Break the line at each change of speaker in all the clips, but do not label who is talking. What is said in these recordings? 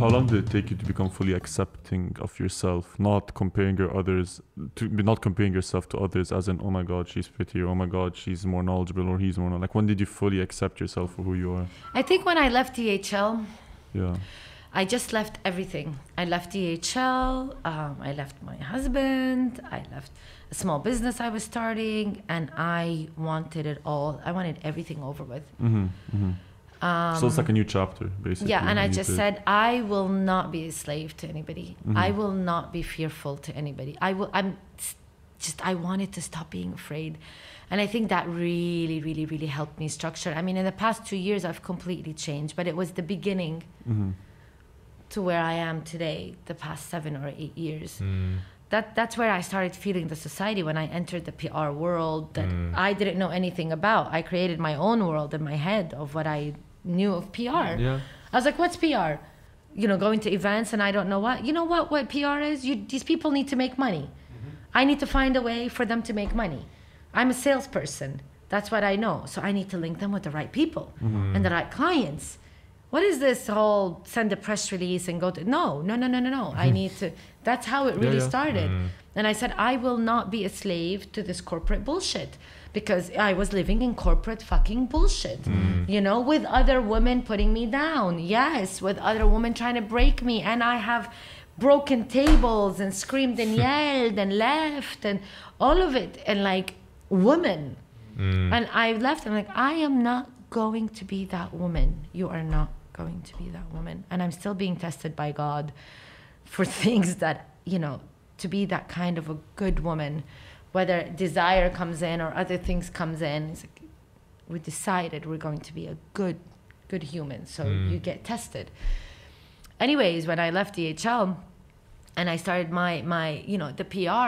how long did it take you to become fully accepting of yourself, not comparing not comparing yourself to others as in, oh my God, she's prettier, oh my God, she's more knowledgeable, or he's more knowledgeable. Like, when did you fully accept yourself for who you are?
I think when I left DHL,
Yeah.
I just left everything. I left DHL, I left my husband, I left a small business I was starting, and I wanted it all. I wanted everything over with.
So it's like a new chapter, basically.
Yeah, and I just said, I will not be a slave to anybody. I will not be fearful to anybody. I wanted to stop being afraid. And I think that really, really, really helped me structure. I mean, in the past 2 years, I've completely changed, but it was the beginning to where I am today, the past 7 or 8 years. That's where I started feeling the society, when I entered the PR world that I didn't know anything about. I created my own world in my head of what I knew of PR.
Yeah.
I was like, what's PR? You know, going to events and I don't know what. You know what PR is? These people need to make money. I need to find a way for them to make money. I'm a salesperson. That's what I know. So I need to link them with the right people and the right clients. What is this whole send a press release and go to... No. I need to... That's how it really started. And I said, I will not be a slave to this corporate bullshit, because I was living in corporate fucking bullshit, you know, with other women putting me down. Yes, with other women trying to break me. And I have broken tables and screamed and yelled and left and all of it. And like, woman. And I left and like, I am not going to be that woman. You are not going to be that woman. And I'm still being tested by God for things that, you know, to be that kind of a good woman, whether desire comes in or other things comes in. It's like, we decided we're going to be a good human. So you get tested. Anyways, when I left DHL and I started my you know, the PR,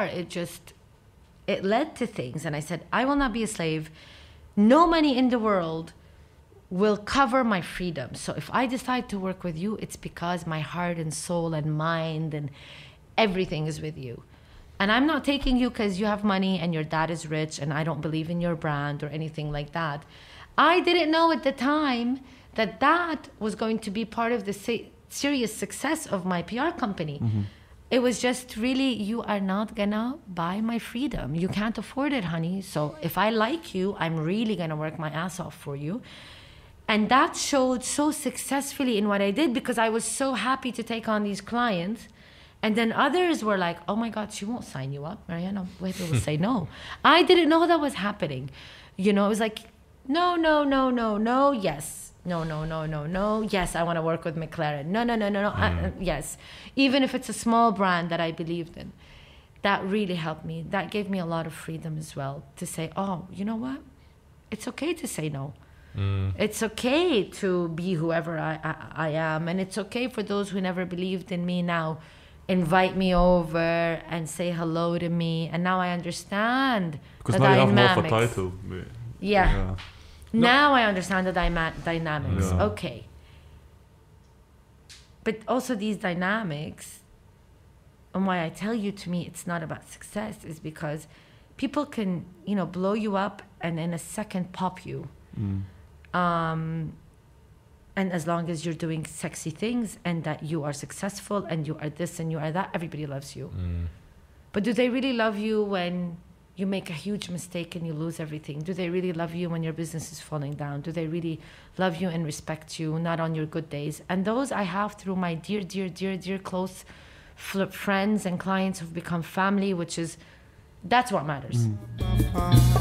it led to things. And I said, I will not be a slave. No money in the world will cover my freedom. So if I decide to work with you, it's because my heart and soul and mind and everything is with you. And I'm not taking you because you have money and your dad is rich and I don't believe in your brand or anything like that. I didn't know at the time that that was going to be part of the serious success of my PR company. It was just really, you are not gonna buy my freedom. You can't afford it, honey. So if I like you, I'm really gonna work my ass off for you. And that showed so successfully in what I did, because I was so happy to take on these clients. And then others were like, oh my God, she won't sign you up. Mariana, wait, will say no. I didn't know that was happening. You know, it was like, no, yes. No. Yes, I want to work with McLaren. No. Yes. Even if it's a small brand that I believed in. That really helped me. That gave me a lot of freedom as well to say, oh, you know what? It's okay to say no. It's okay to be whoever I am. And it's okay for those who never believed in me now invite me over and say hello to me. And now I understand
because
the
now
dynamics.
You have more of a title.
Yeah. Now I understand the dynamics.
Yeah.
Okay. But also these dynamics, and why I tell you, to me, it's not about success, is because people can, you know, blow you up and in a second pop you. And as long as you're doing sexy things and that you are successful and you are this and you are that, everybody loves you. But do they really love you when you make a huge mistake and you lose everything? Do they really love you when your business is falling down? Do they really love you and respect you, not on your good days? And those I have through my dear close friends and clients who've become family, that's what matters.